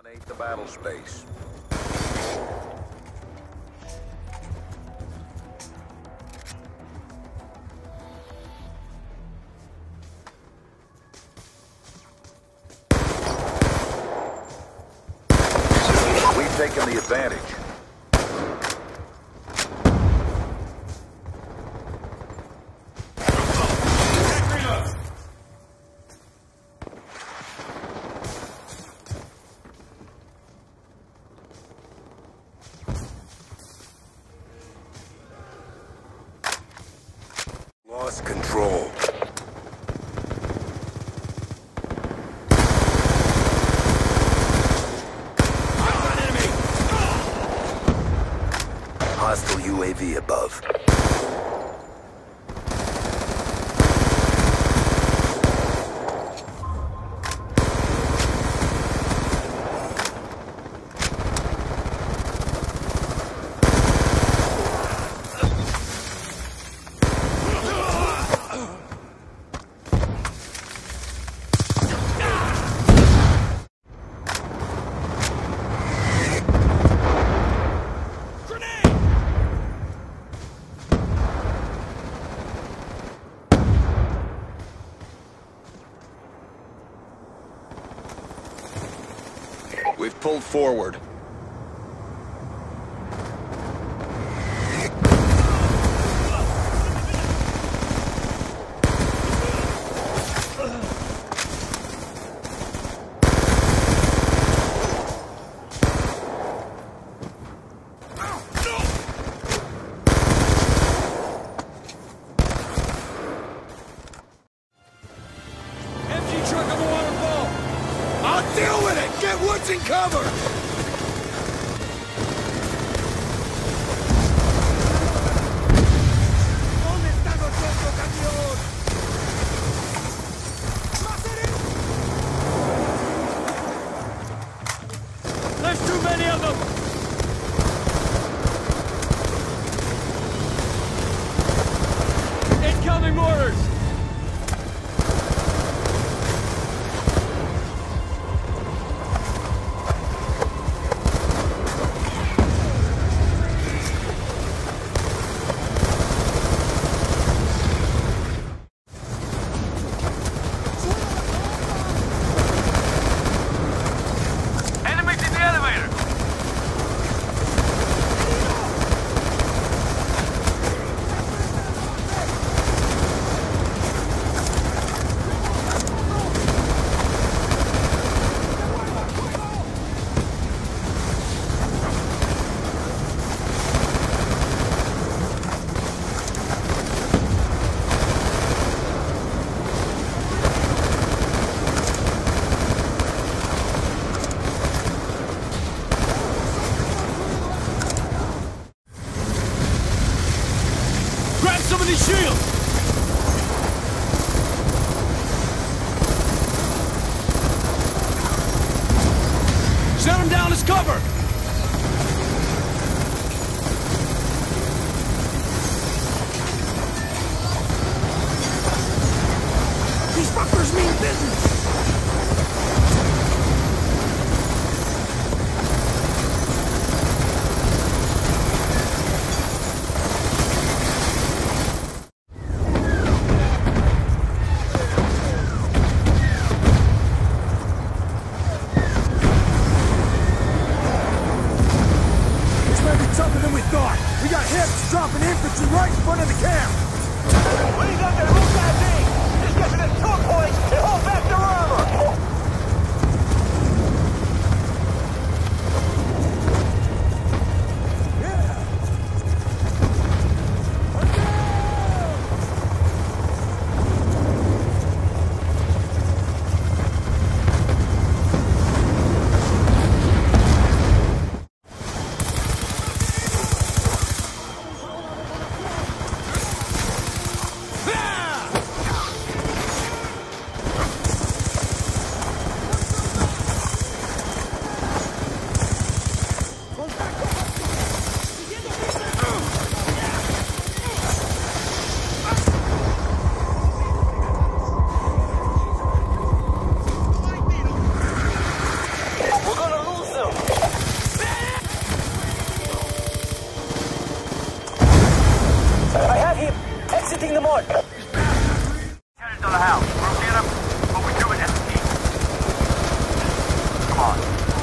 Dominate the battle space. We've taken the advantage. Lost control. Hostile UAV above. We've pulled forward. MG truck on the waterfall! I'll deal with it! Get woods and cover! ¿Dónde está nuestro camión? There's too many of them! Incoming mortars! Grab some of these shields! Set them down as cover! These fuckers mean business! Tougher than we thought. We got hips dropping infantry right in front of the camp. ¡Cuídate, ruta allí! ¡Discussen at two points and hold back their armor! on. Headed to the house. We'll get him, but we're doing ST. Come on.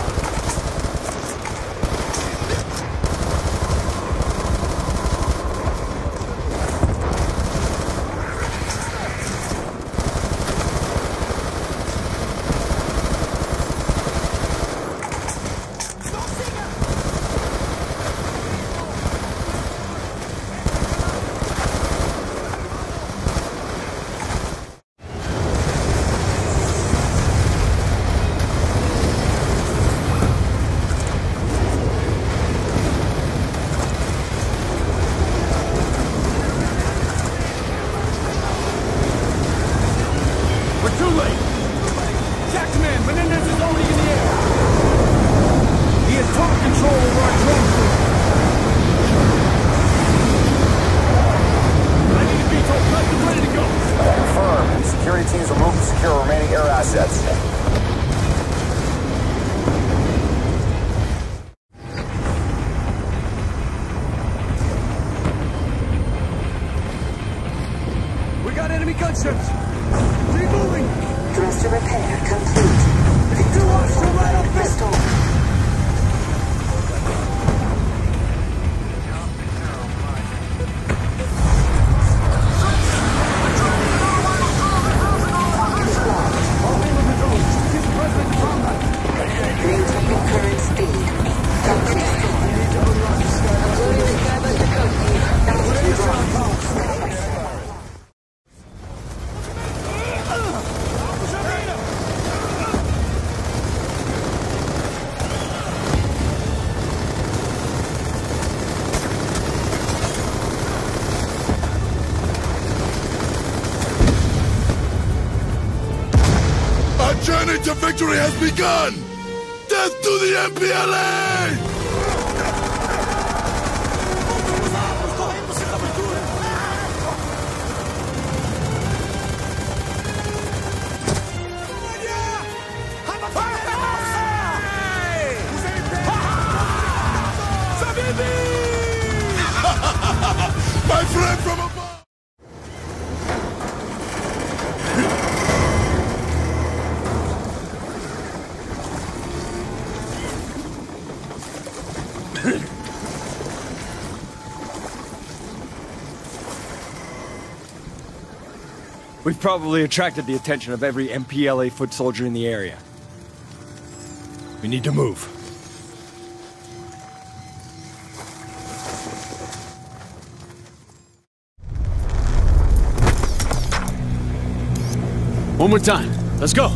Thruster repair complete. Victory restored. Maintaining current speed. Duct restored. Altitude rise. Journey to victory has begun! Death to the MPLA! My friend from above! We've probably attracted the attention of every MPLA foot soldier in the area. We need to move. One more time. Let's go.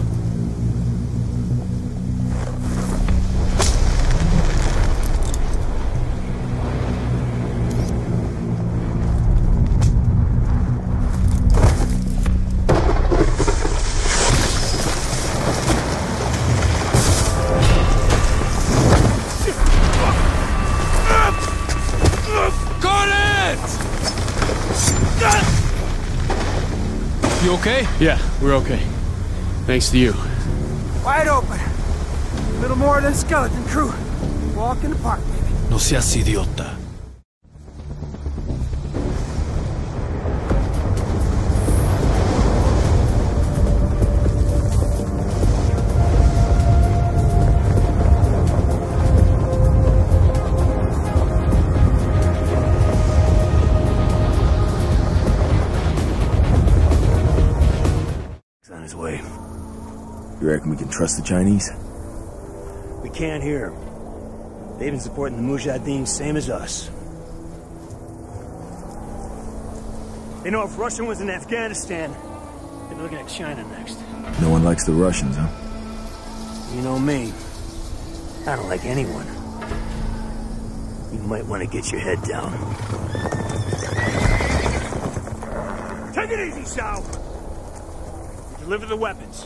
You okay? Yeah, we're okay. Thanks to you. Wide open. Little more than skeleton crew. Walk in the park, baby. No seas idiota. You reckon we can trust the Chinese? We can't hear them. They've been supporting the Mujahideen same as us. They know if Russia was in Afghanistan, they'd be looking at China next. No one likes the Russians, huh? You know me. I don't like anyone. You might want to get your head down. Take it easy, Shao! Deliver the weapons.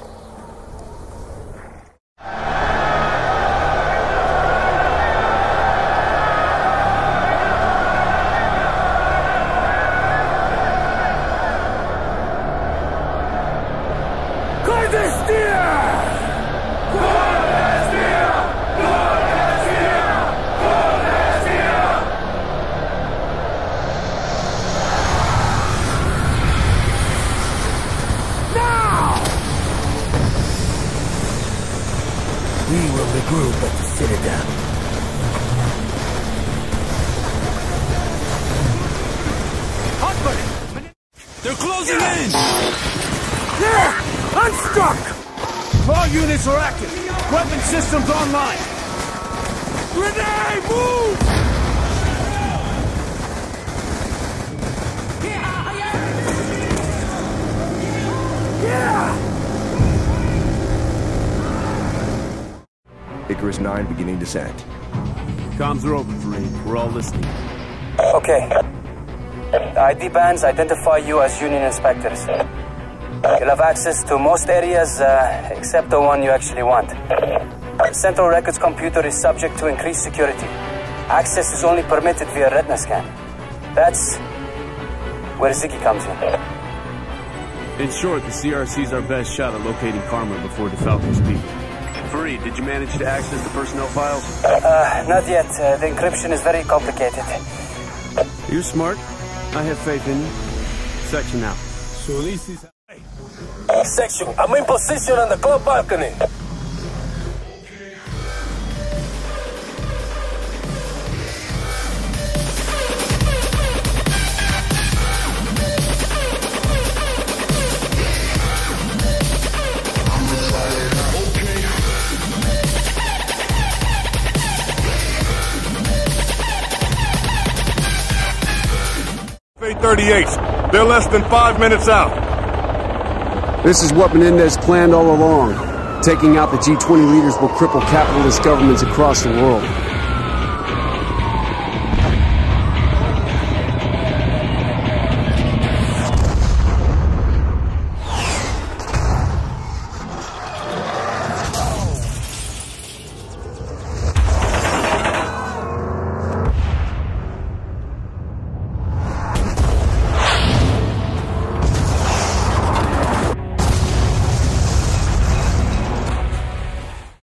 will regroup at the Citadel. They're closing in! There! I'm stuck! All units are active. Weapon systems online. Grenade, move! Yeah! Icarus 9 beginning descent. Comms are open, Phyrrhic. We're all listening. Okay. ID bands identify you as Union inspectors. You'll have access to most areas except the one you actually want. Central Records computer is subject to increased security. Access is only permitted via retina scan. That's where Ziggy comes in. In short, the CRC's our best shot at locating Karma before the Falcons peak. Phyrrhic, did you manage to access the personnel files? Not yet. The encryption is very complicated. You're smart. I have faith in you. Section out. So this is... Section, I'm in position on the club balcony. F-38s. They're less than 5 minutes out. This is what Menendez planned all along. Taking out the G20 leaders will cripple capitalist governments across the world.